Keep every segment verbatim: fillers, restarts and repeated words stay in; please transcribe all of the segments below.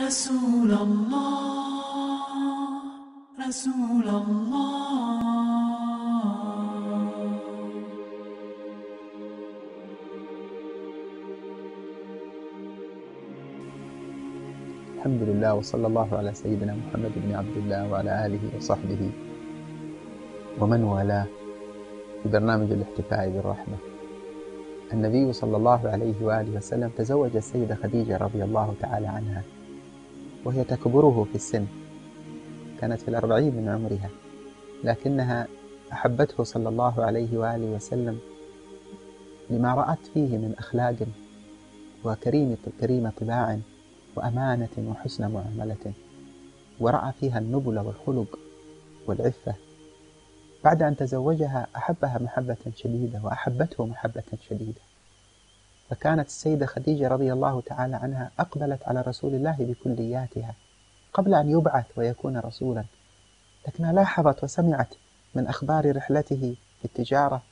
رسول الله رسول الله. الحمد لله، وصلى الله على سيدنا محمد بن عبد الله وعلى آله وصحبه ومن والاه في برنامج الاحتفاء بالرحمة. النبي صلى الله عليه وآله وسلم تزوج السيدة خديجة رضي الله تعالى عنها وهي تكبره في السن، كانت في الأربعين من عمرها، لكنها أحبته صلى الله عليه وآله وسلم لما رأت فيه من أخلاق وكريم كريم طباع وأمانة وحسن معاملة، ورأى فيها النبل والخلق والعفة. بعد أن تزوجها أحبها محبة شديدة وأحبته محبة شديدة، فكانت السيدة خديجة رضي الله تعالى عنها أقبلت على رسول الله بكلياتها قبل أن يبعث ويكون رسولا، لكنها لاحظت وسمعت من أخبار رحلته في التجارة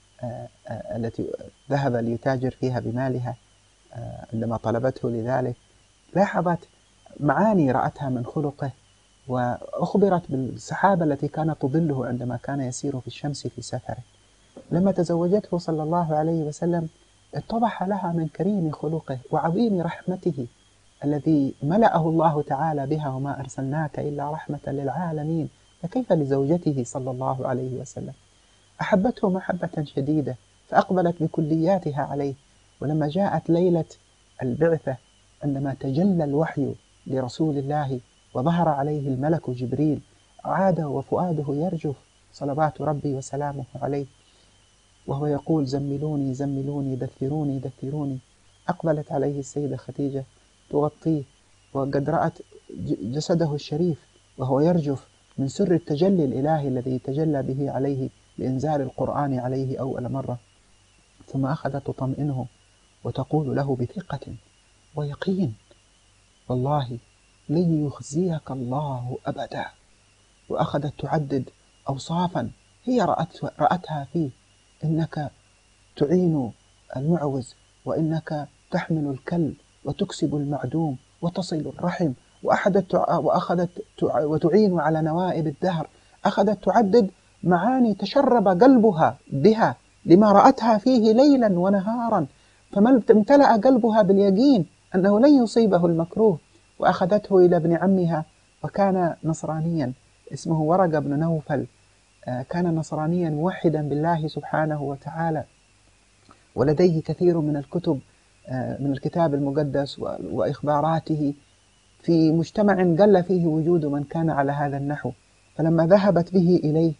التي ذهب ليتاجر فيها بمالها عندما طلبته لذلك. لاحظت معاني رأتها من خلقه، وأخبرت بالسحابة التي كانت تظله عندما كان يسير في الشمس في سفره. لما تزوجته صلى الله عليه وسلم اتضح لها من كريم خلقه وعظيم رحمته الذي ملأه الله تعالى بها، وما أرسلناك إلا رحمة للعالمين، فكيف لزوجته صلى الله عليه وسلم؟ أحبته محبة شديدة فأقبلت بكلياتها عليه. ولما جاءت ليلة البعثة عندما تجلى الوحي لرسول الله وظهر عليه الملك جبريل، عاد وفؤاده يرجف صلوات ربي وسلامه عليه، وهو يقول: زملوني زملوني دثروني دثروني. أقبلت عليه السيدة خديجة تغطيه، وقد رأت جسده الشريف وهو يرجف من سر التجلي الإلهي الذي تجلى به عليه لإنزال القرآن عليه أول مرة. ثم أخذت تطمئنه وتقول له بثقة ويقين: والله لن يخزيك الله أبدا. وأخذت تعدد أوصافا هي رأت رأتها فيه: إنك تعين المعوز، وإنك تحمل الكل وتكسب المعدوم وتصل الرحم، وأخذت وأخذت وتعين على نوائب الدهر. أخذت تعدد معاني تشرب قلبها بها لما رأتها فيه ليلا ونهارا، فامتلأ قلبها باليقين أنه لن يصيبه المكروه. وأخذته إلى ابن عمها، وكان نصرانيا اسمه ورقة بن نوفل، كان نصرانيا موحدا بالله سبحانه وتعالى، ولديه كثير من الكتب من الكتاب المقدس وإخباراته في مجتمع قل فيه وجود من كان على هذا النحو. فلما ذهبت به إليه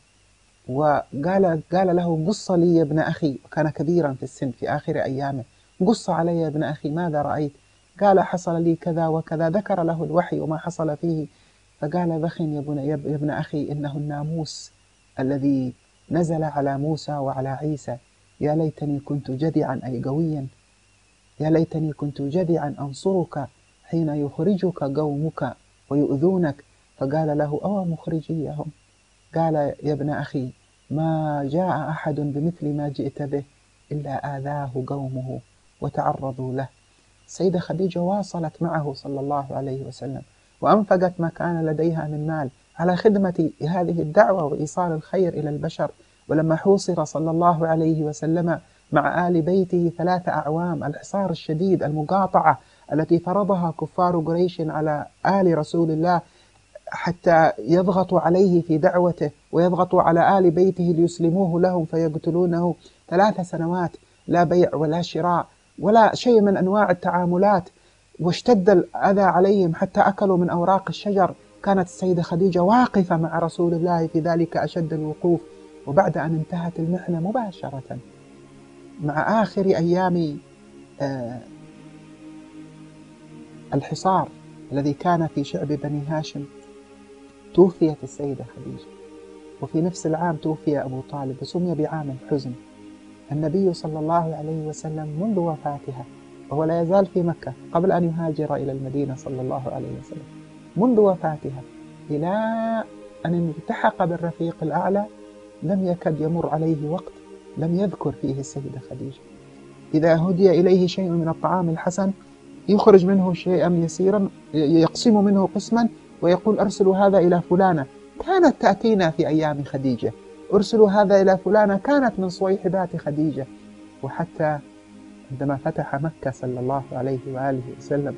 وقال قال له: قص لي يا ابن أخي، وكان كبيرا في السن في آخر أيامه، قص علي يا ابن أخي ماذا رأيت؟ قال: حصل لي كذا وكذا، ذكر له الوحي وما حصل فيه. فقال: بخ يا ابن, يا ابن أخي، إنه الناموس الذي نزل على موسى وعلى عيسى. يا ليتني كنت جذعا أي قويا، يا ليتني كنت جذعا أنصرك حين يخرجك قومك ويؤذونك. فقال له: أو مخرجيهم؟ قال: يا ابن أخي، ما جاء أحد بمثل ما جئت به إلا آذاه قومه وتعرضوا له. السيدة خديجة واصلت معه صلى الله عليه وسلم، وأنفقت ما كان لديها من مال على خدمة هذه الدعوة وإيصال الخير إلى البشر. ولما حوصر صلى الله عليه وسلم مع آل بيته ثلاث أعوام، الحصار الشديد، المقاطعة التي فرضها كفار قريش على آل رسول الله حتى يضغطوا عليه في دعوته ويضغطوا على آل بيته ليسلموه لهم فيقتلونه، ثلاث سنوات لا بيع ولا شراء ولا شيء من أنواع التعاملات، واشتد الأذى عليهم حتى أكلوا من أوراق الشجر. كانت السيدة خديجة واقفة مع رسول الله في ذلك أشد الوقوف. وبعد أن انتهت المحنة مباشرة مع آخر أيام الحصار الذي كان في شعب بني هاشم، توفيت السيدة خديجة. وفي نفس العام توفي أبو طالب، وسمي بعام الحزن. النبي صلى الله عليه وسلم منذ وفاتها، وهو لا يزال في مكة قبل أن يهاجر إلى المدينة صلى الله عليه وسلم، منذ وفاتها إلى أن التحق بالرفيق الأعلى لم يكد يمر عليه وقت لم يذكر فيه السيدة خديجة. إذا هدي إليه شيء من الطعام الحسن يخرج منه شيئا يسيرا، يقسم منه قسما ويقول أرسلوا هذا إلى فلانة كانت تأتينا في أيام خديجة، أرسلوا هذا إلى فلانة كانت من صويحبات خديجة. وحتى عندما فتح مكة صلى الله عليه وآله وسلم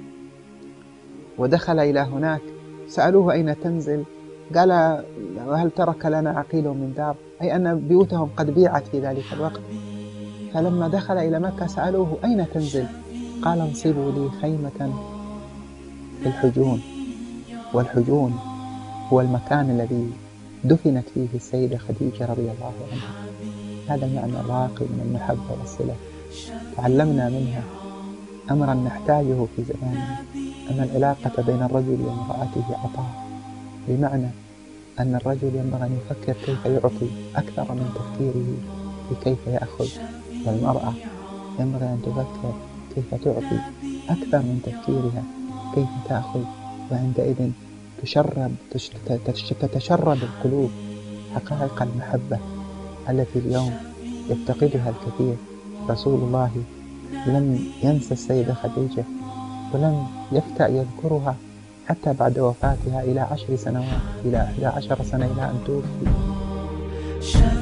ودخل إلى هناك سألوه أين تنزل؟ قال وهل ترك لنا عقيل من دار، أي أن بيوتهم قد بيعت في ذلك الوقت. فلما دخل إلى مكة سألوه أين تنزل؟ قال انصبوا لي خيمة في الحجون، والحجون هو المكان الذي دفنت فيه السيدة خديجة رضي الله عنها. هذا المعنى الراقي من المحبة والصلة. تعلمنا منها أمرا نحتاجه في زماننا، أن العلاقة بين الرجل وامرأته عطاء، بمعنى أن الرجل ينبغي أن يفكر كيف يعطي أكثر من تفكيره في كيف يأخذ، والمرأة ينبغي أن تفكر كيف تعطي أكثر من تفكيرها كيف تأخذ. وعندئذ تشرب تتشرب القلوب حقائق المحبة التي اليوم يفتقدها الكثير. رسول الله لم ينسى السيدة خديجة ولم يفتأ يذكرها حتى بعد وفاتها إلى عشر سنوات، إلى إحدى عشر سنة، إلى أن توفي.